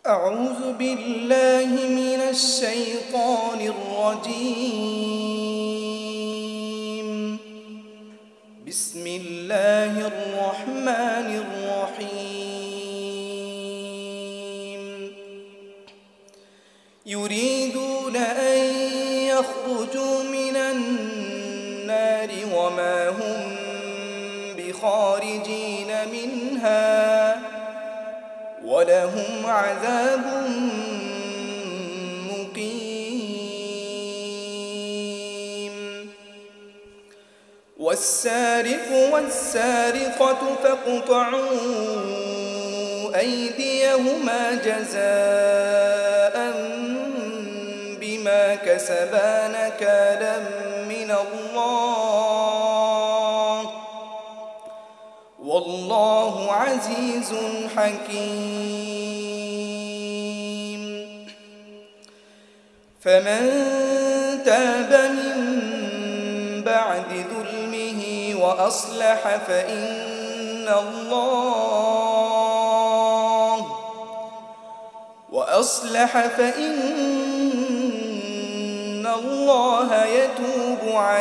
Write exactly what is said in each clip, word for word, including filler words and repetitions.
أعوذ بالله من الشيطان الرجيم. بسم الله الرحمن الرحيم. يريدون أن يخرجوا من النار وما هم بخارجين منها ولهم عذاب مقيم. والسارق والسارقة فاقطعوا أيديهما جزاء بما كسبا نكالا من الله والله عزيز حكيم. فمن تاب من بعد ظلمه وأصلح فإن الله وأصلح فإن الله يتوب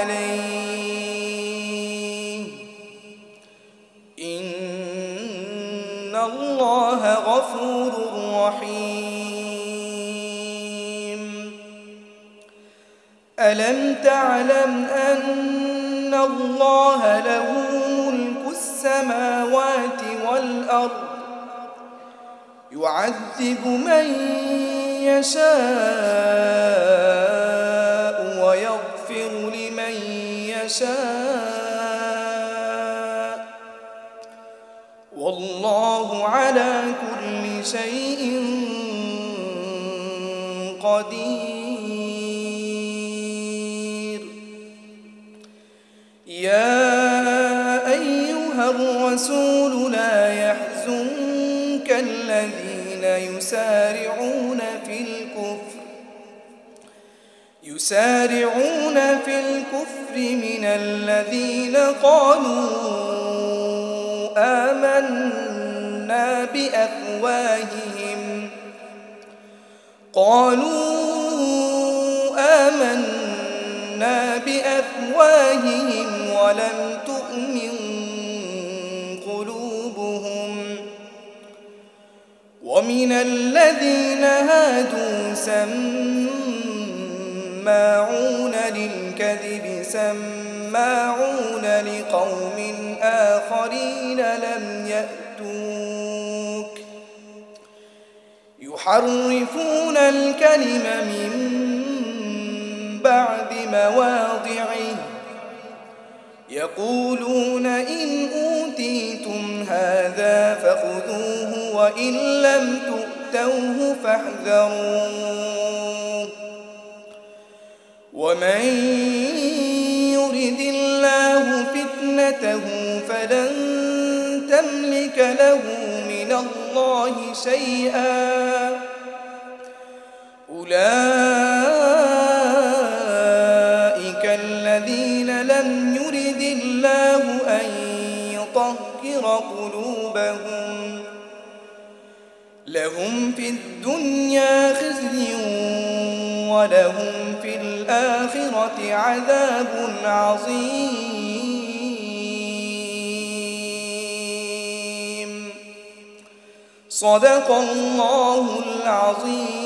عليه إن الله غفور رحيم. ألم تعلم أن الله له ملك السماوات والأرض يعذب من يشاء ويغفر لمن يشاء والله على كل شيء قدير. يا أيها الرسول لا يحزنك الذين يسارعون في الكفر يسارعون في الكفر من الذين قالوا آمنا بأفواههم قالوا آمنا بأفواههم ولم تؤمن قلوبهم ومن الذين هادوا سماعون للكذب سماعون لقوم آخرين لم يأتوك يحرفون الكلم من بعد مواضعه يقولون إن أوتيتم هذا فخذوه وإن لم تؤتوه فاحذروه ومن يرد الله فتنته فلن تملك له من الله شيئا أولئك الذين لم يرد الله أن يطهر قلوبهم لهم في الدنيا خزي ولهم في الآخرة عذاب عظيم. صدق الله العظيم.